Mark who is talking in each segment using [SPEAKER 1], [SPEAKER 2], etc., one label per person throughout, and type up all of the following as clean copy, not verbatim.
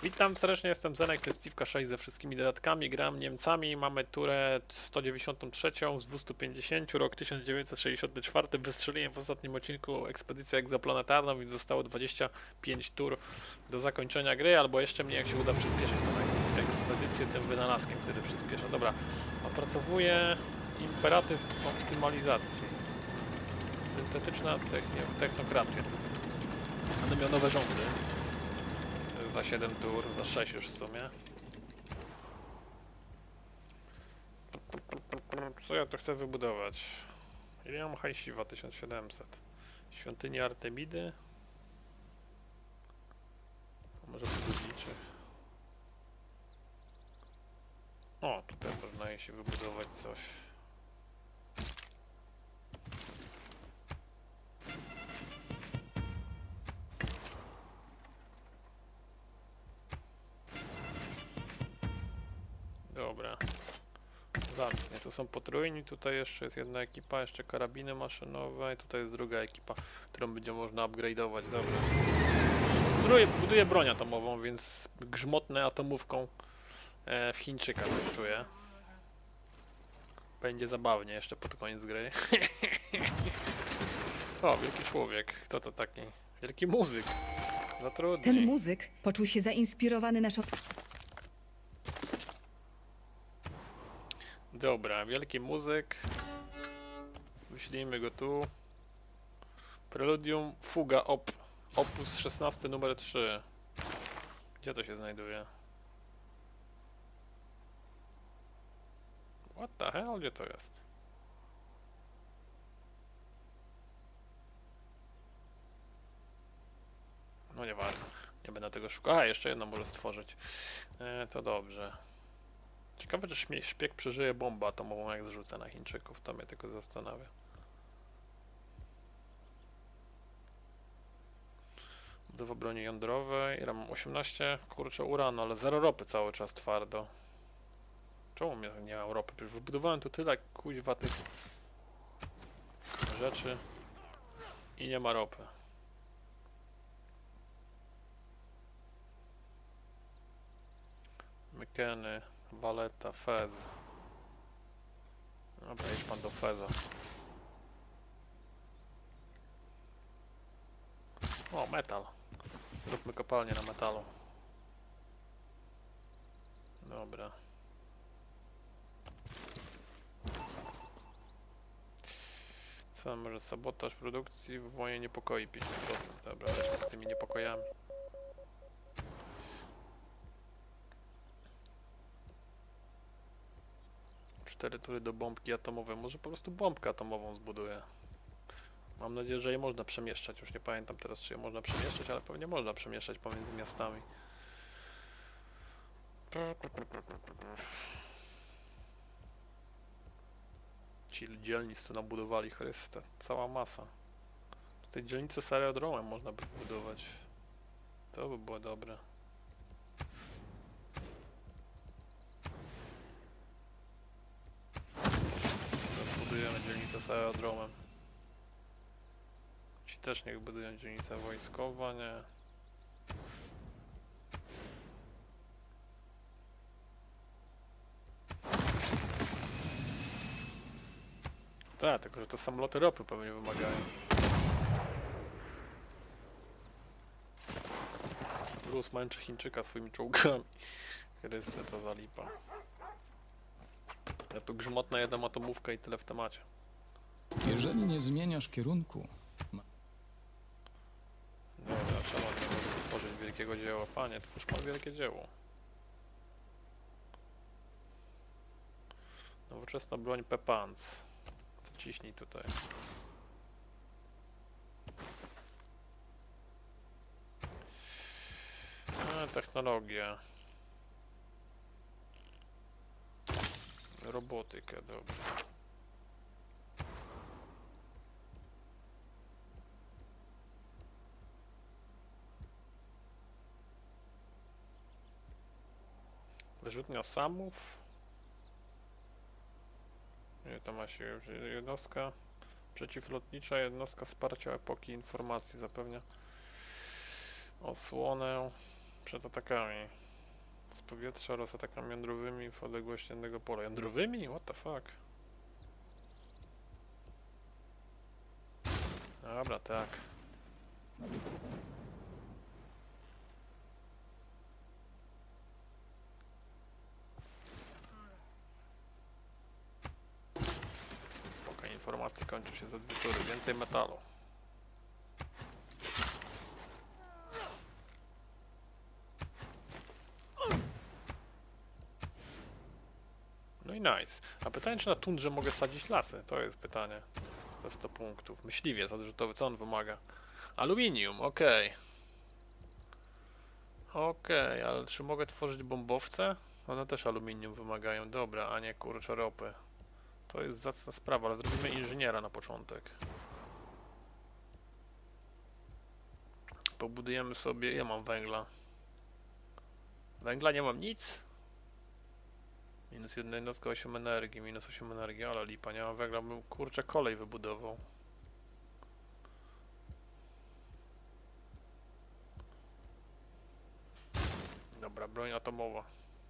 [SPEAKER 1] Witam serdecznie, jestem Zenek, to jest Ciwka 6 ze wszystkimi dodatkami, gram Niemcami, mamy turę 193 z 250, rok 1964, wystrzeliłem w ostatnim odcinku ekspedycję egzoplanetarną, więc zostało 25 tur do zakończenia gry, albo jeszcze mnie jak się uda przyspieszyć tą ekspedycję tym wynalazkiem, który przyspiesza. Dobra, opracowuję imperatyw optymalizacji, syntetyczna technokracja, będę miał nowe rządy. Za 7 tur, za 6 już w sumie. Co ja to chcę wybudować? Ile ja mam hajsiwa? 1700. Świątynia Artemidy. A może budowniczy. O, tutaj można się wybudować coś. Dobra. Zacnie, to są potrójni, tutaj jeszcze jest jedna ekipa, jeszcze karabiny maszynowe i tutaj jest druga ekipa, którą będzie można upgrade'ować, dobra. Buduję broń atomową, więc grzmotnę atomówką w Chińczyka coś czuję. Będzie zabawnie jeszcze pod koniec gry. O, wielki człowiek, kto to taki? Wielki muzyk. Zatrudnij.
[SPEAKER 2] Ten muzyk poczuł się zainspirowany naszą...
[SPEAKER 1] Dobra, wielki muzyk. Wyślijmy go tu. Preludium, fuga, opus 16 numer 3. Gdzie to się znajduje? What the hell? Gdzie to jest? No nieważne. Nie będę tego szukał. A, jeszcze jedno może stworzyć. To dobrze. Ciekawe, czy szpieg przeżyje bombę atomową, jak zrzucę na Chińczyków. To mnie tylko zastanawia. Budowa broni jądrowej. Ja mam 18. Kurczę, uranu, ale zero ropy cały czas twardo. Czemu mnie nie ma ropy? Przecież wybudowałem tu tyle kuźwa tych rzeczy i nie ma ropy. Mykeny, Waleta, Fez. Dobra, idź pan do Feza. O, metal. Zróbmy kopalnię na metalu. Dobra. Co może sabotaż produkcji, wywołanie niepokoi 5%. Dobra, lecimy z tymi niepokojami. Cztery tury do bombki atomowej. Może po prostu bombkę atomową zbuduję. Mam nadzieję, że je można przemieszczać. Już nie pamiętam teraz, czy je można przemieszczać, ale pewnie można przemieszczać pomiędzy miastami. Ci dzielnic tu nabudowali, Chryste. Cała masa. Tutaj dzielnicę z aerodromem można by budować. To by było dobre. Budujemy dzielnicę z aerodromem. Ci też niech budują dzielnicę wojskowa, nie? Tak, tylko że te samoloty ropy pewnie wymagają. Bruce męczy Chińczyka swoimi czołgami. Chryste, co za lipa. Ja tu grzmotna jedna atomówka i tyle w temacie.
[SPEAKER 3] Jeżeli nie zmieniasz kierunku,
[SPEAKER 1] Dobra, czemu on nie może stworzyć wielkiego dzieła? Panie, twórz pan wielkie dzieło. Nowoczesna broń Pepans. Co ciśnij tutaj. Technologia. Robotykę, dobra. Wyrzutnia samów. Nie, to ma się już jednostka przeciwlotnicza, jednostka wsparcia epoki informacji zapewnia osłonę. Przed atakami z powietrza oraz atakami jądrowymi w odległości jednego pola. Jądrowymi? What the fuck? Dobra, tak. Póki informacje kończy się za 2 tury. Więcej metalu. No i nice. A pytanie, czy na tundrze mogę sadzić lasy? To jest pytanie. Za 100 punktów. Myśliwiec odrzutowy, co on wymaga? Aluminium, okej. Okej, ale czy mogę tworzyć bombowce? One też aluminium wymagają. Dobra, a nie kurczę ropy. To jest zacna sprawa, ale zrobimy inżyniera na początek. Pobudujemy sobie... Ja mam węgla. Węgla nie mam nic. Minus 1 jednostka, 8 energii, minus 8 energii, ale lipa, nie mam węgla, bym kurczę kolej wybudował. Dobra, broń atomowa.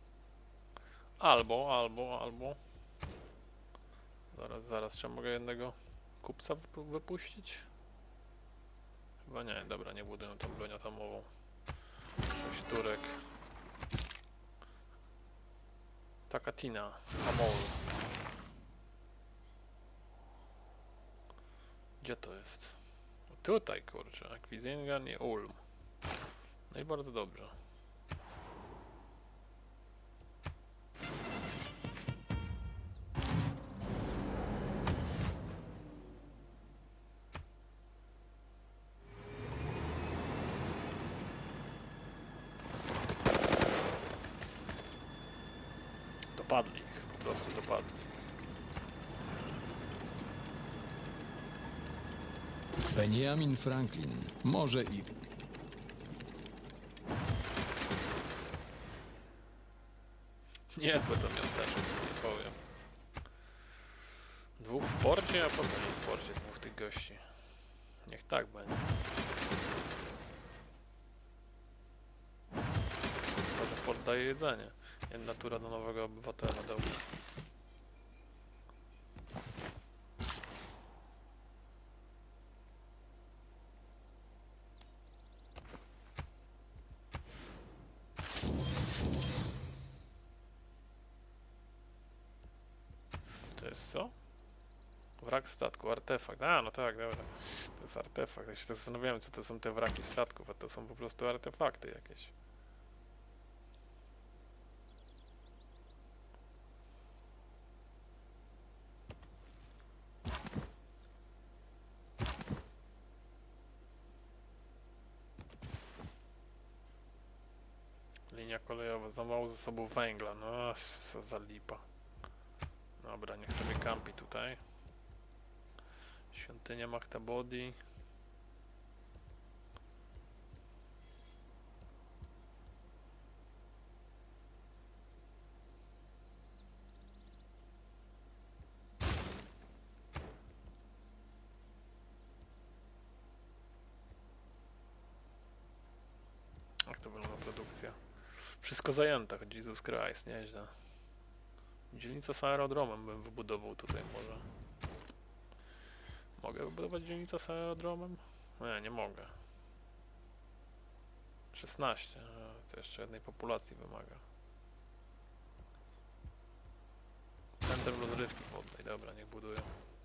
[SPEAKER 1] Albo. Zaraz, czy mogę jednego kupca wypuścić? Chyba nie, dobra, nie buduję tą broń atomową. 6 turek. Takatina, Amol. Gdzie to jest? Tutaj, kurczę, Akwizingan i Ulm. No i bardzo dobrze. Dopadli ich, po prostu dopadli.
[SPEAKER 3] Benjamin Franklin. Może i...
[SPEAKER 1] Niezłe to miasteczko, nie powiem. 2 w porcie, a po co nie w porcie 2 tych gości? Niech tak będzie. Może port daje jedzenie. Jedna tura do nowego obywatela, dobra. To jest co? Wrak statku, artefakt. A, no tak, dobra. To jest artefakt. Ja się zastanawiałem, co to są te wraki statków, a to są po prostu artefakty jakieś. Linia kolejowa, za mało zasobów węgla. No, co za lipa. Dobra, niech sobie kampi tutaj. Świątynia Maktabodi. Jak to wygląda produkcja? Wszystko zajęte, Jesus Christ, nieźle. Dzielnica z aerodromem bym wybudował tutaj może. Mogę wybudować dzielnicę z aerodromem? Nie, nie mogę. 16, to jeszcze jednej populacji wymaga. Centrum rozrywki wodnej, dobra, niech budują.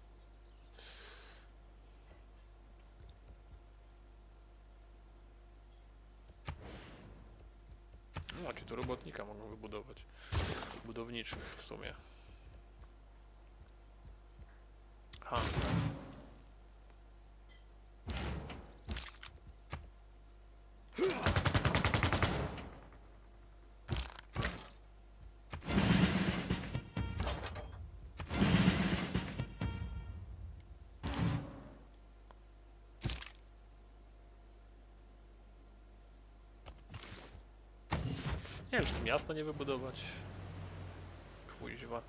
[SPEAKER 1] No, ci tu robotnika mogą wybudować. Budowniczych w sumie. Handel. Nie wiem, czy miasta nie wybudować. Kuźwa.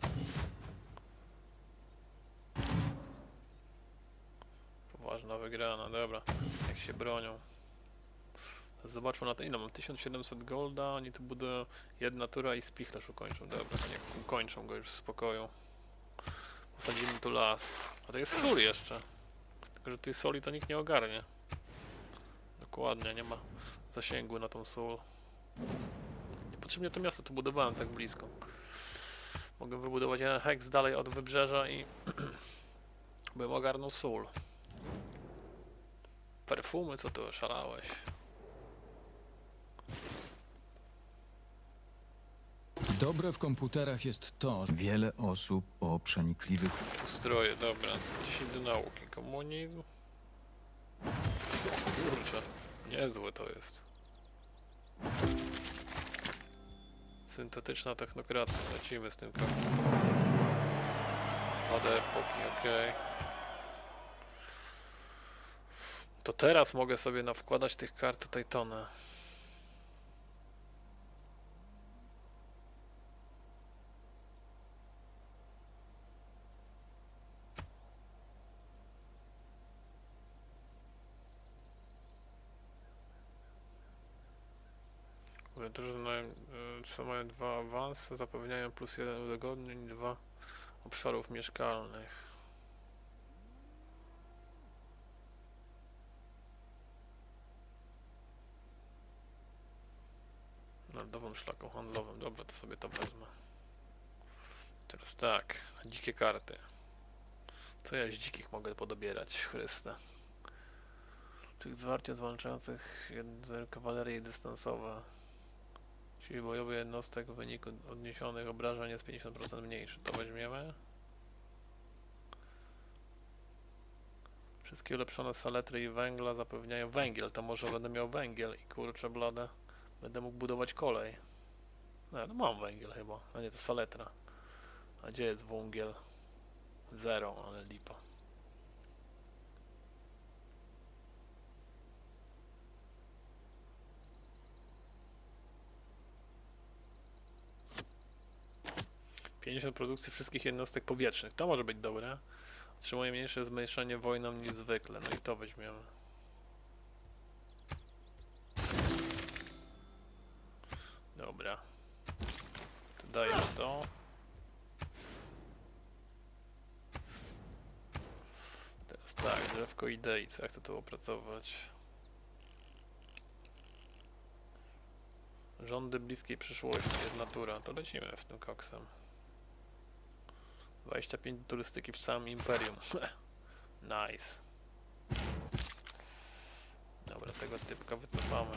[SPEAKER 1] Poważna wygrana, dobra. Jak się bronią. Zobaczmy na to, ile mam, 1700 golda, oni tu budują jedna tura i spichlerz ukończą, dobra, to niech ukończą go już w spokoju. Posadzimy tu las, a to jest sól jeszcze, tylko że tej soli to nikt nie ogarnie. Dokładnie, nie ma zasięgu na tą sól. Niepotrzebnie to miasto tu budowałem tak blisko. Mogę wybudować jeden heks dalej od wybrzeża i bym ogarnął sól. Perfumy, co tu szalałeś?
[SPEAKER 3] Dobre w komputerach jest to, że
[SPEAKER 4] Wiele osób o przenikliwych
[SPEAKER 1] Ustroje, dobra. 10 do nauki. Komunizm. Kurczę, niezłe to jest. Syntetyczna technokracja. Lecimy z tym krokiem. Od epoki, okej. To teraz mogę sobie nawkładać tych kart tutaj tonę. Mówię to, że co mają 2 awanse, zapewniają +1 udogodnień, 2 obszarów mieszkalnych. Narodowym szlakom handlowym. Dobra, to sobie to wezmę. Teraz tak, dzikie karty. Co ja z dzikich mogę podobierać? Chryste. Czyli zwarcie zwalczających kawalerii dystansowe. Siły bojowe jednostek w wyniku odniesionych obrażeń jest 50% mniejszy. To weźmiemy. Wszystkie ulepszone saletry i węgla zapewniają węgiel. To może będę miał węgiel i kurczę blade. Będę mógł budować kolej. No mam węgiel chyba. A nie, to saletra. A gdzie jest węgiel? 0, ale lipa. ,50 produkcji wszystkich jednostek powietrznych. To może być dobre. Otrzymuje mniejsze zmniejszenie wojną niż zwykle. No i to weźmiemy. Dobra. To dajesz to. Teraz tak, drzewko idei. Co jak to tu opracować? Rządy bliskiej przyszłości. Jedna tura. To lecimy w tym koksem. 25 turystyki w całym imperium. Nice. Dobra, tego typka wycofamy.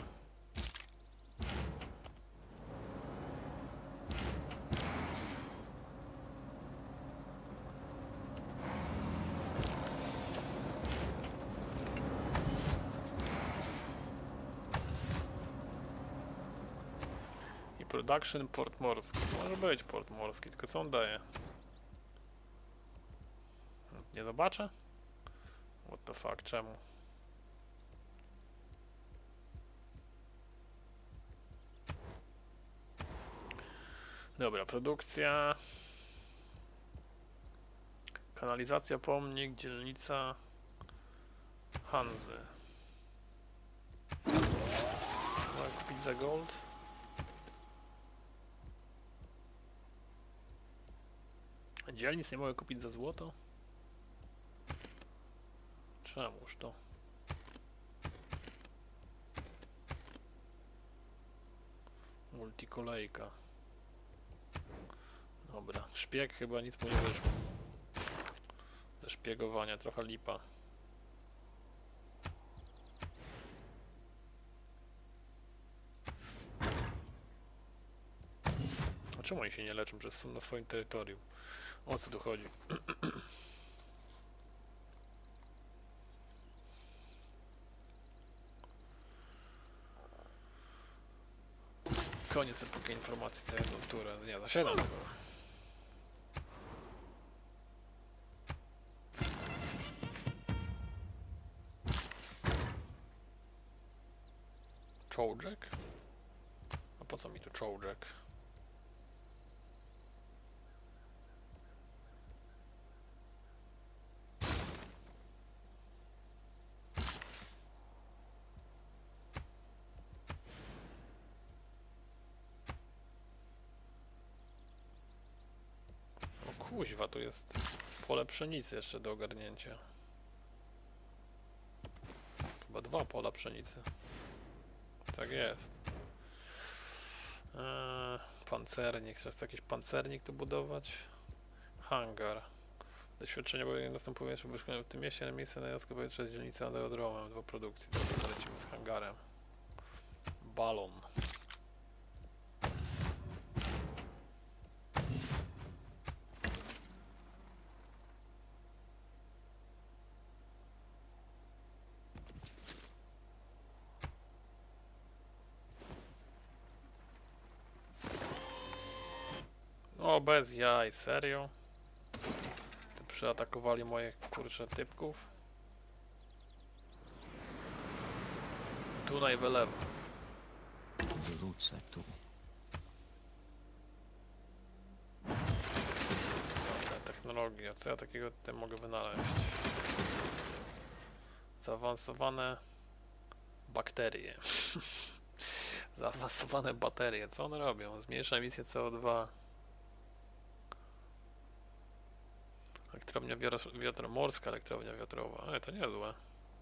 [SPEAKER 1] I production port morski. Może być port morski, tylko co on daje? Nie zobaczę? What the fuck, czemu? Dobra, produkcja. Kanalizacja, pomnik, dzielnica Hanzy. Mogę kupić za gold. Dzielnic nie mogę kupić za złoto? Czemuż to? Multikolejka. Dobra, szpieg chyba nic mu nie wyszło. Ze szpiegowania trochę lipa. A czemu oni się nie leczą? Przecież są na swoim terytorium. O co tu chodzi? Koniec epoki informacji za jedną turę. Nie, za 7 tur. Czołdżek? A po co mi tu czołdżek? Kuźwa, tu jest pole pszenicy jeszcze do ogarnięcia. Chyba 2 pola pszenicy. Tak jest. Pancernik. Chcesz jakiś pancernik tu budować? Hangar. Doświadczenie bowiem następuje, że wyszkolenie w tym mieście na miejsce na jazdkę powietrza z dzielnicy aerodromem do produkcji. Dobra, lecimy z hangarem. Balon. O, bez jaj, serio? To przyatakowali moje kurcze typków. Dunaj wylewa.
[SPEAKER 4] Wrócę tu.
[SPEAKER 1] Technologia, co ja takiego tutaj mogę wynaleźć? Zaawansowane bakterie. Zaawansowane baterie, co one robią? Zmniejsza emisję CO2. Elektrownia morska elektrownia wiatrowa, ale to niezłe.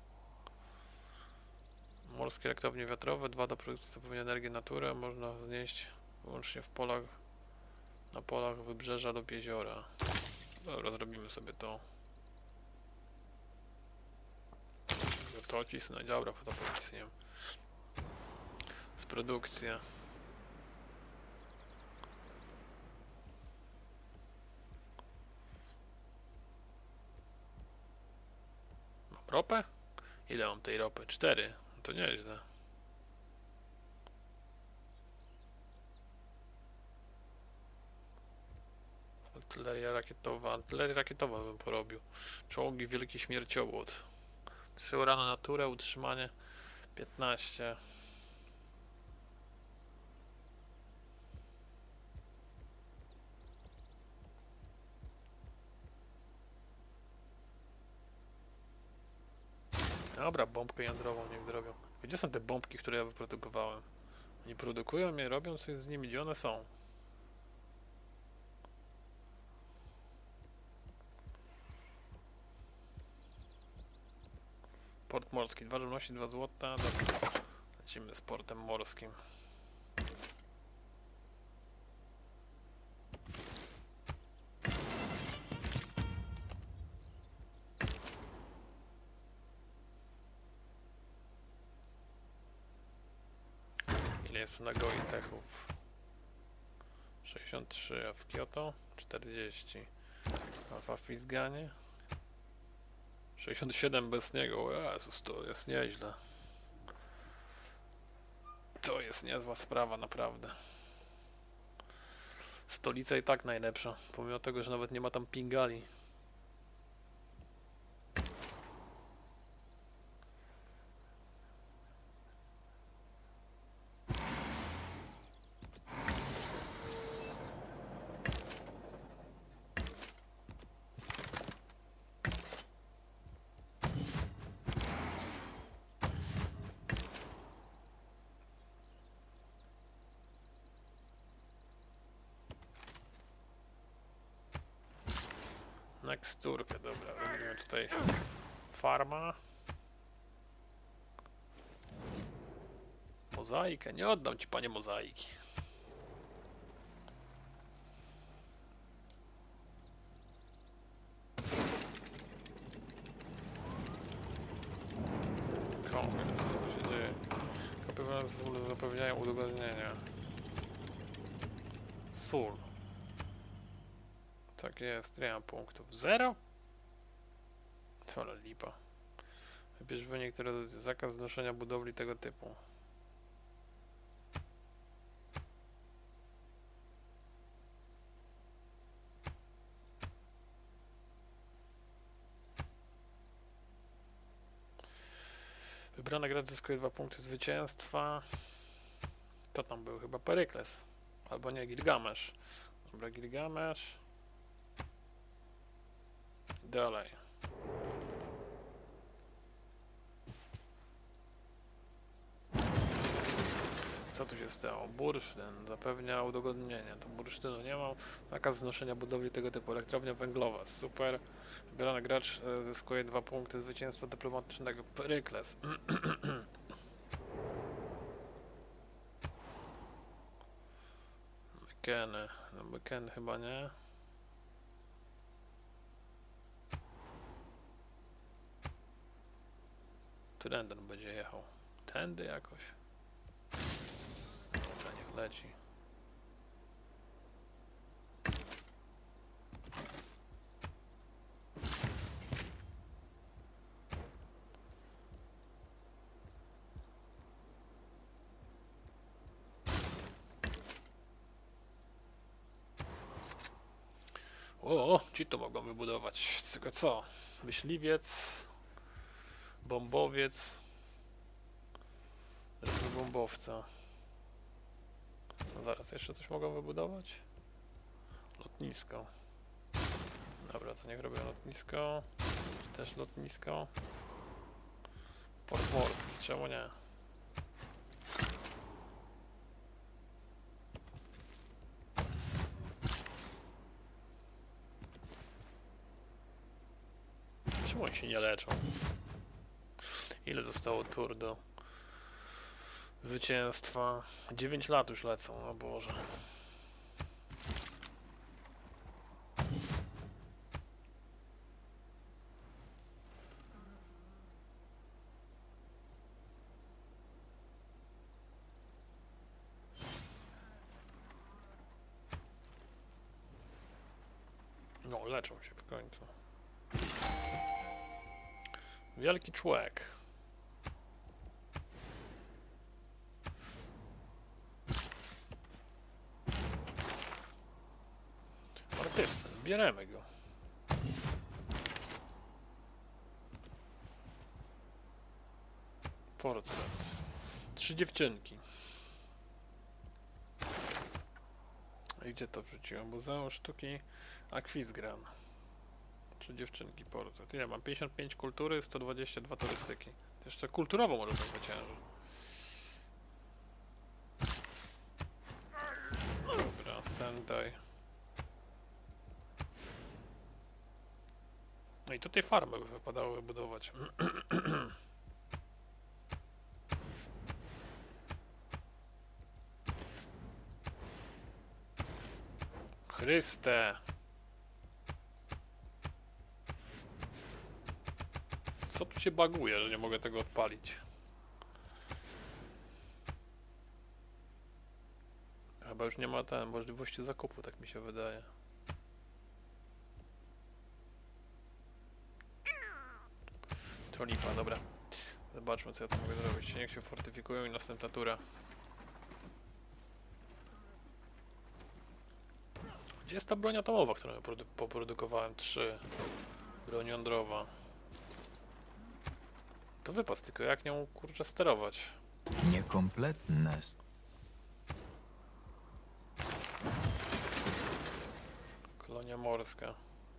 [SPEAKER 1] Morskie elektrownie wiatrowe, 2 do produkcji zapewnia energię natury, można znieść wyłącznie w polach, na polach wybrzeża lub jeziora. Dobra, zrobimy sobie to. To cisnę, dobra, to pocisnę. Z produkcja. Mam ropę? Ile mam tej ropy? 4. No to nieźle. Artyleria rakietowa bym porobił. Czołgi, wielki śmierciobłot. 3 urany naturę, utrzymanie 15. Dobra, bombkę jądrową niech zrobią. Gdzie są te bombki, które ja wyprodukowałem? Nie produkują je, robią coś z nimi, gdzie one są? Port morski, 2 żywności, 2 złota. Dobra. Lecimy z portem morskim. Ile jest w Nagoi techów? 63, a w Kyoto 40. A w Fizganie 67 bez niego. O Jezus, to jest nieźle. To jest niezła sprawa, naprawdę. Stolica i tak najlepsza, pomimo tego, że nawet nie ma tam pingali. Teksturkę, dobra, robimy tutaj farma. Mozaikę, nie oddam ci, panie, mozaiki. Kongres, co tu się dzieje? Kopie zapewniają udogodnienia. Sól. Tak jest, nie mam punktów. 0? To lipa. Wybierz wynik, który zakaz wnoszenia budowli tego typu. Wybrany gracz zyskuje 2 punkty zwycięstwa. To tam był chyba Perykles. Albo nie, Gilgamesz. Dobra, Gilgamesz. Dalej. Co tu się stało? Bursztyn zapewnia udogodnienie. To bursztynu nie mam. Zakaz wznoszenia budowli tego typu. Elektrownia węglowa. Super. Wybrany gracz zyskuje 2 punkty zwycięstwa dyplomatycznego. Perykles. Mykeny. No Mykeny chyba nie. Tędy będzie jechał. Tędy jakoś. Dobra, niech leci. O, ci to mogą wybudować. Tylko co? Myśliwiec, bombowiec, bombowca. No zaraz, jeszcze coś mogą wybudować? Lotnisko. Dobra, to niech robią lotnisko. Też lotnisko. Port morski, czemu nie? Czemu oni się nie leczą? Ile zostało tur do zwycięstwa? 9 lat już lecą, o Boże. No, leczą się w końcu. Wielki człowiek. Artysta, bierzemy go. Portret. 3 dziewczynki. I gdzie to wrzuciłem? Muzeum Sztuki Aquisgrán. 3 dziewczynki, portret. Ile mam? 55 kultury, 122 turystyki. Jeszcze kulturowo może to zwycięży. Dobra, Sendai. No i tutaj farmę by wypadało wybudować. Chryste! Co tu się baguje, że nie mogę tego odpalić? Chyba już nie ma możliwości zakupu, tak mi się wydaje. To lipa, dobra. Zobaczmy, co ja tu mogę zrobić. Niech się fortyfikują i następna tura. Gdzie jest ta broń atomowa, którą ja poprodukowałem? 3. Broń jądrowa. To wypas, tylko jak nią kurczę sterować?
[SPEAKER 4] Niekompletne.
[SPEAKER 1] Kolonia morska.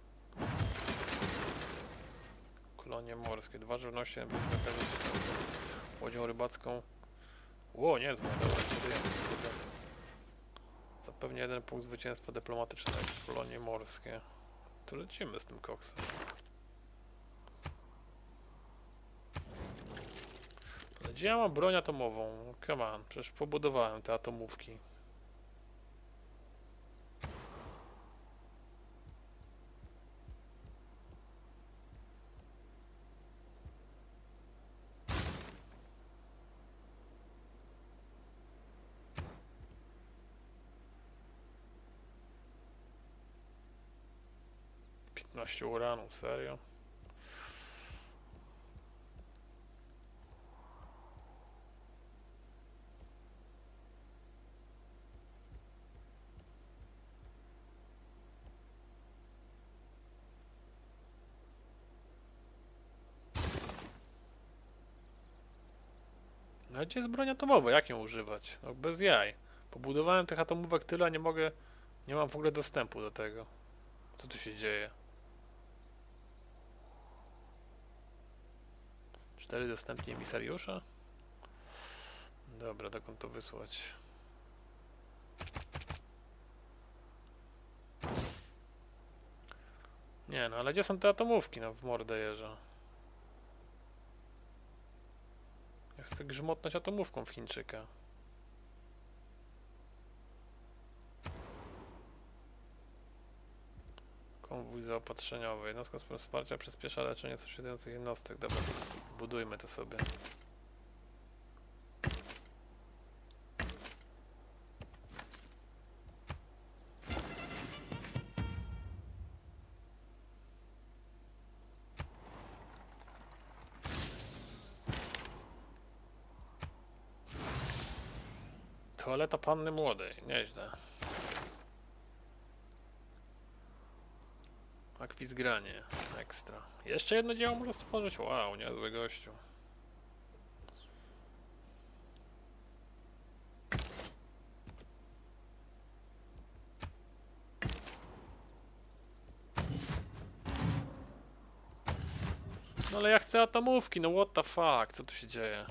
[SPEAKER 1] Kolonie morskie. 2 żywności bez zakazu łodzią rybacką. Ło, nie zła, dobra, budujemy sobie. Zapewne 1 punkt zwycięstwa dyplomatycznego. Kolonie morskie. To lecimy z tym koksem. Ale gdzie ja mam broń atomową? Come on, przecież pobudowałem te atomówki. Uranu, serio? No gdzie jest broń atomowa? Jak ją używać? No bez jaj. Pobudowałem tych atomówek tyle, a nie mogę... Nie mam w ogóle dostępu do tego. Co tu się dzieje? 4 dostępni emisariusza? Dobra, dokąd to wysłać? Nie no, ale gdzie są te atomówki? No w mordę jeża. Ja chcę grzmotnąć atomówką w Chińczyka. Konwój zaopatrzeniowy. Jednostka wsparcia przyspiesza leczenie sąsiadujących jednostek. Dobra, zbudujmy to sobie. Toaleta panny młodej. Nieźle. Akwizgranie. Ekstra. Jeszcze jedno dzieło może stworzyć? Wow, niezły gościu. No ale ja chcę atomówki, no what the fuck, co tu się dzieje?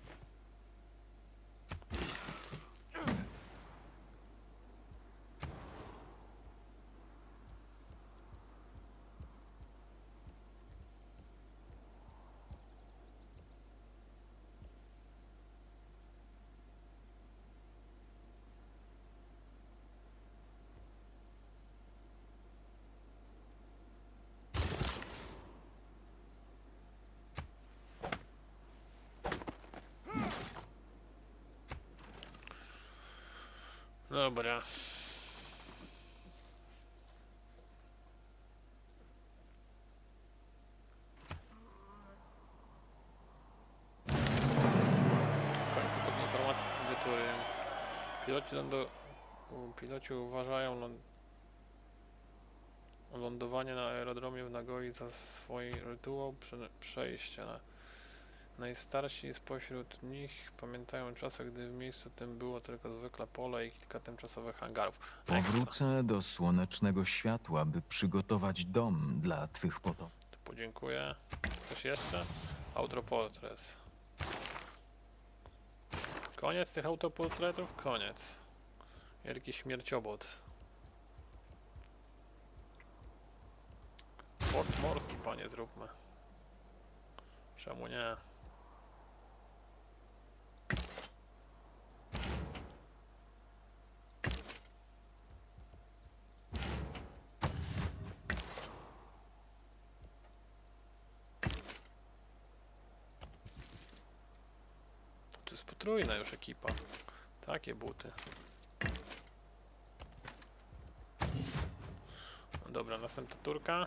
[SPEAKER 1] Dobra. Końcu pod informacji z klawiatury. Piloci uważają lądowanie na aerodromie w Nagoi za swój rytuał przejścia. Najstarsi spośród nich pamiętają czasy, gdy w miejscu tym było tylko zwykle pole i kilka tymczasowych hangarów. Ekstra.
[SPEAKER 4] Powrócę do słonecznego światła, by przygotować dom dla twych potomków.
[SPEAKER 1] To podziękuję. Coś jeszcze? Autoportret. Koniec tych autoportretów? Koniec. Wielki śmierciobot. Port morski, panie, zróbmy. Czemu nie? To jest potrójna już ekipa. Takie buty. No dobra, następna turka.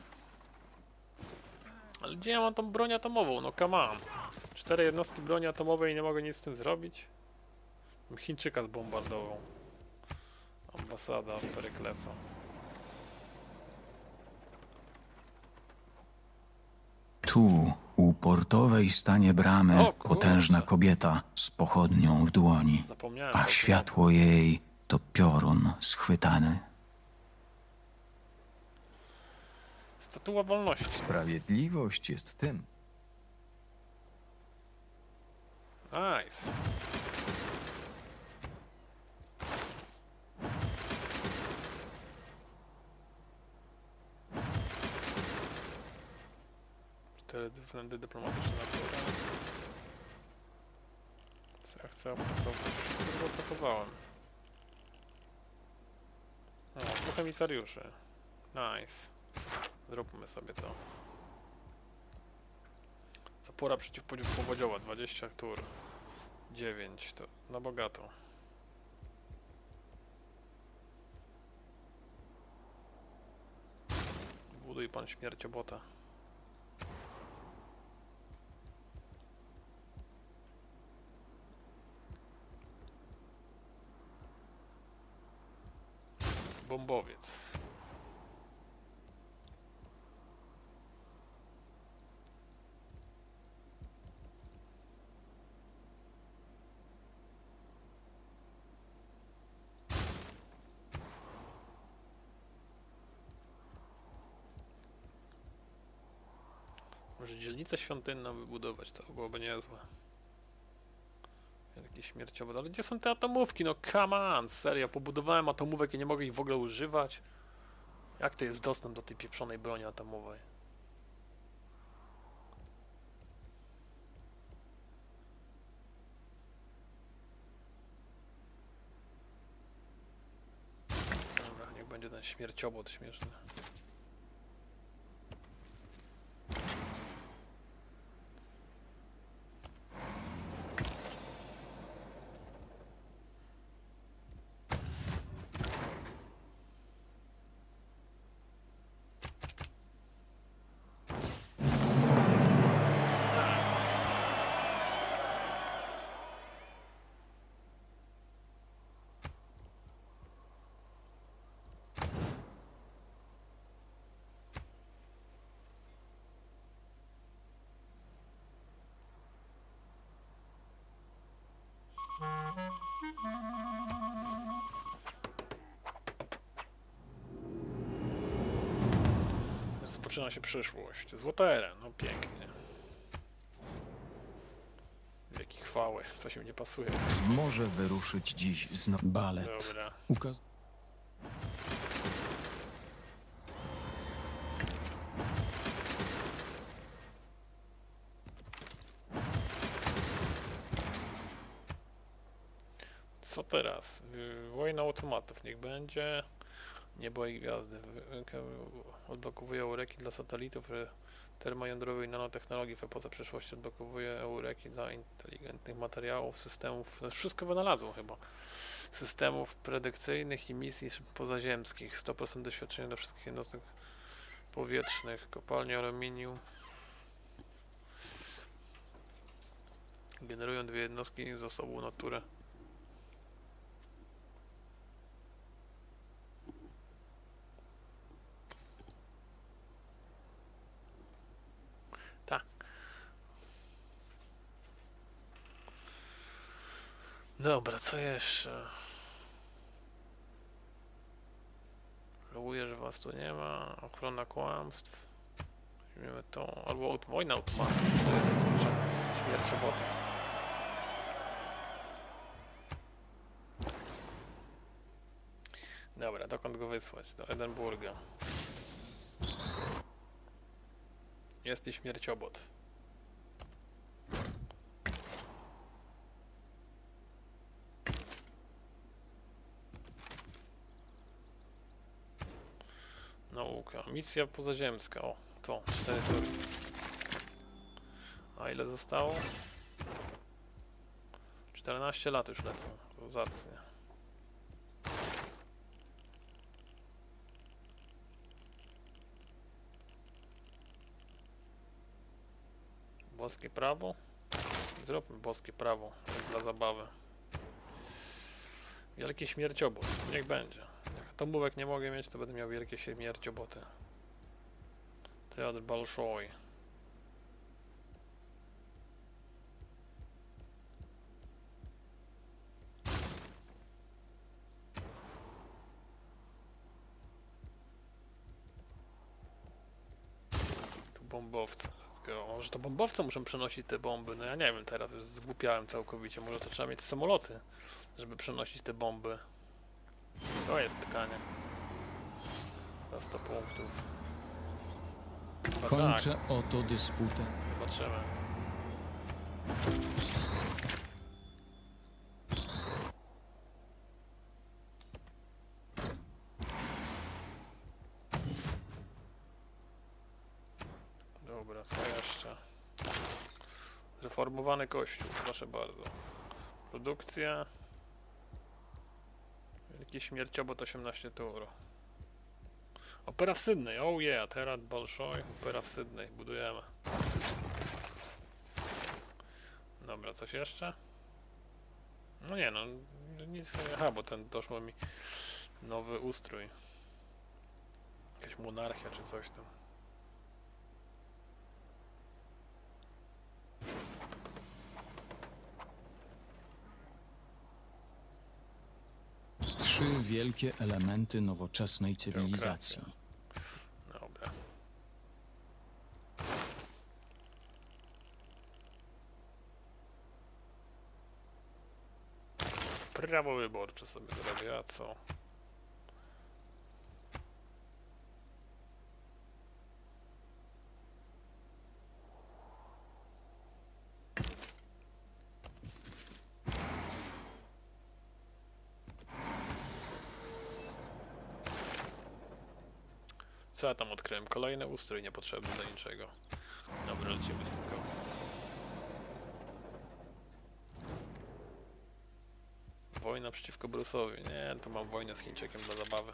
[SPEAKER 1] Ale gdzie ja mam tą broń atomową? No come on. 4 jednostki broni atomowej i nie mogę nic z tym zrobić? Chińczyka zbombardował. Ambasada Peryklesa.
[SPEAKER 5] Tu, u portowej stanie bramy,
[SPEAKER 1] O, kurczę.
[SPEAKER 5] potężna kobieta z pochodnią w dłoni,
[SPEAKER 1] Zapomniałem.
[SPEAKER 5] a
[SPEAKER 1] całkiem.
[SPEAKER 5] światło jej to piorun schwytany.
[SPEAKER 1] Statua wolności.
[SPEAKER 4] Sprawiedliwość jest tym.
[SPEAKER 1] Nice. Cztery względy dyplomatyczne na górę. Co ja chcę opracować? Wszystko już opracowałem. O, dwóch emisariuszy. Nice. Zróbmy sobie to. Zapora przeciwpowodziowa 20 tur. 9 to na bogato. Buduj pan śmierciobota. Bombowiec. Może dzielnicę świątynną wybudować, to byłoby niezłe. Jakiś śmierciowe. Ale gdzie są te atomówki? No come on, serio, pobudowałem atomówek i nie mogę ich w ogóle używać. Jak to jest dostęp do tej pieprzonej broni atomowej? Dobra, niech będzie ten śmierciobot śmieszny. Zaczyna się przyszłość. Złotera, no pięknie. Wielki chwały, coś mi nie pasuje.
[SPEAKER 4] Może wyruszyć dziś znowu.
[SPEAKER 3] Balet.
[SPEAKER 1] Dobra.
[SPEAKER 3] Ukaz...
[SPEAKER 1] Co teraz? Wojna automatów niech będzie. Niebo i gwiazdy. Odblokowuje eureki dla satelitów termojądrowej nanotechnologii w epoce przyszłości. Odblokowuje eureki dla inteligentnych materiałów, systemów. Wszystko wynalazło chyba. Systemów predykcyjnych i misji pozaziemskich. 100% doświadczenia do wszystkich jednostek powietrznych. Kopalnie aluminium. Generują 2 jednostki zasobu natury. Dobra, co jeszcze? Żałuję, że was tu nie ma. Ochrona kłamstw. Weźmiemy to. Albo wojna automatów. Śmierć roboty. Dobra, dokąd go wysłać? Do Edynburga. Jest i śmierciobot. Nauka. Misja pozaziemska. O, to. 4 tury. A ile zostało? 14 lat już lecą. To zacnie. Boskie prawo? Zróbmy boskie prawo. Tak dla zabawy. Wielki śmierciobot. Niech będzie. Jak atomówek nie mogę mieć, to będę miał wielkie śmiercioboty. Teatr Bolszoi. Tu bombowce. Let's go. Może to bombowce muszą przenosić te bomby? No ja nie wiem teraz, już zgłupiałem całkowicie. Może to trzeba mieć samoloty, żeby przenosić te bomby. To jest pytanie. Za 100 punktów. Chyba
[SPEAKER 3] Kończę
[SPEAKER 1] tak.
[SPEAKER 3] oto dysputę.
[SPEAKER 1] Zobaczymy. Dobra, co jeszcze? Zreformowany kościół, proszę bardzo. Produkcja. Wielki śmierciobot 18 tur. Opera w Sydney, oh yeah, Teatr Bolszoi, opera w Sydney, budujemy. Dobra, coś jeszcze? No nie no, nic, aha, bo ten doszło mi nowy ustrój. Jakaś monarchia czy coś tam.
[SPEAKER 3] Trzy wielkie elementy nowoczesnej cywilizacji.
[SPEAKER 1] Dobra. Prawo wyborcze sobie zrobię, a co? Co ja tam odkryłem? Kolejny ustrój niepotrzebny do niczego. Dobra, lecimy z tym koksem. Wojna przeciwko Bruce'owi. Nie, to mam wojnę z Chińczykiem dla zabawy.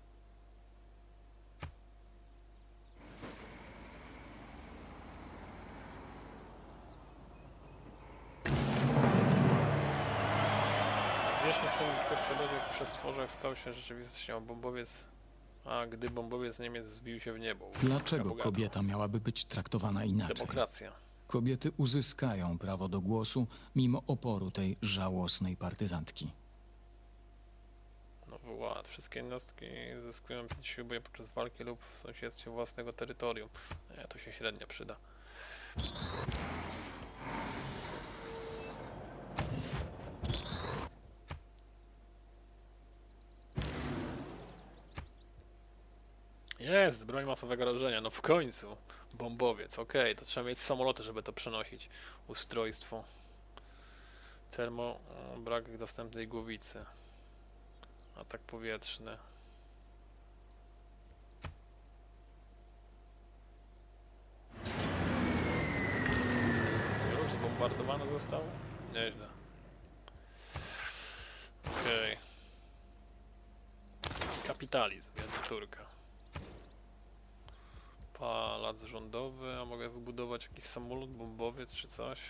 [SPEAKER 1] Zwierzchny syn ludzkości obecnych w przestworzach stał się rzeczywistością, a bombowiec... A gdy bombowiec Niemiec wzbił się w niebo.
[SPEAKER 3] Dlaczego kobieta miałaby być traktowana inaczej?
[SPEAKER 1] Demokracja.
[SPEAKER 3] Kobiety uzyskają prawo do głosu mimo oporu tej żałosnej partyzantki.
[SPEAKER 1] Nowy ład. Wszystkie jednostki zyskują 5 sił boju podczas walki lub w sąsiedztwie własnego terytorium. Nie, to się średnio przyda. Jest, broń masowego rażenia, no w końcu. Bombowiec, okej, to trzeba mieć samoloty, żeby to przenosić. Ustrojstwo. Brak dostępnej głowicy. Atak powietrzny. Już zbombardowane zostało? Nieźle. Okej. Kapitalizm, jedna turka. Pałac rządowy, a mogę wybudować jakiś samolot, bombowiec czy coś?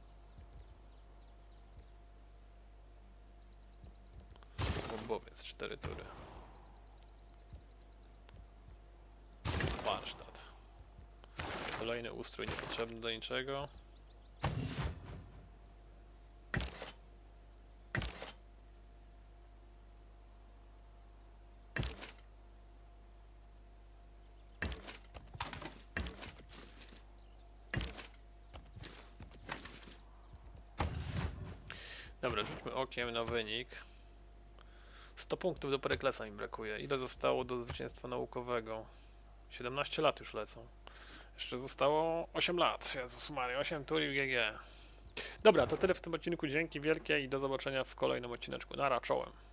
[SPEAKER 1] Bombowiec, 4 tury. Warsztat. Kolejny ustrój niepotrzebny do niczego. Dobra, rzućmy okiem na wynik. 100 punktów do Peryklesa mi brakuje. Ile zostało do zwycięstwa naukowego? 17 lat już lecą. Jeszcze zostało 8 lat. Jezus Maria, 8 tur i GG. Dobra, to tyle w tym odcinku. Dzięki wielkie i do zobaczenia w kolejnym odcineczku. Nara, czołem.